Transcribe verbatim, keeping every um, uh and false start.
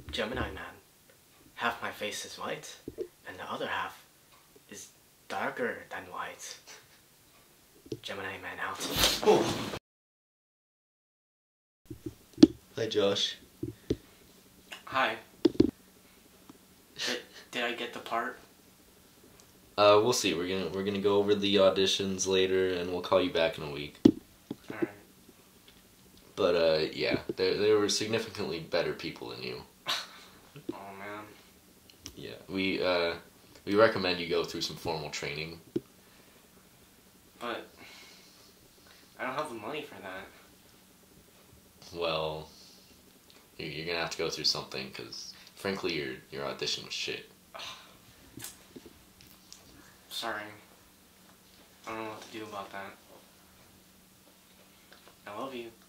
Gemini man. Half my face is white, and the other half is darker than white. Gemini man out. Oh. Hi, Josh. Hi. Did, did I get the part? Uh, we'll see. We're gonna we're gonna go over the auditions later, and we'll call you back in a week. Alright. But uh, yeah, there there were significantly better people than you. Oh man. Yeah, we uh, we recommend you go through some formal training. But I don't have the money for that. Well, you're, you're gonna have to go through something because, frankly, your your audition was shit. Sorry. I don't know what to do about that. I love you.